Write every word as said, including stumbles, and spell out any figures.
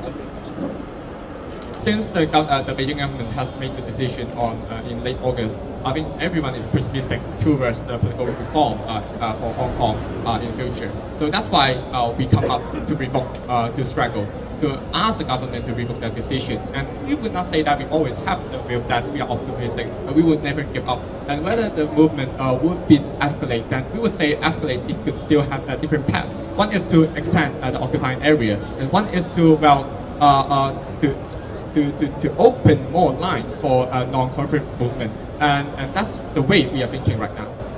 Since the, uh, the Beijing government has made the decision on uh, in late August, I think everyone is pessimistic towards the political reform uh, uh, for Hong Kong uh, in future. So that's why uh, we come up to revoke, uh, to struggle, to ask the government to revoke that decision. And we would not say that we always have the view that we are optimistic, but we would never give up. And whether the movement uh, would be escalate, then we would say escalate, it could still have a different path. One is to expand uh, the occupying area, and one is to, well, uh, uh, to, to, to, to open more line for a non-corporate movement. And, and that's the way we are thinking right now.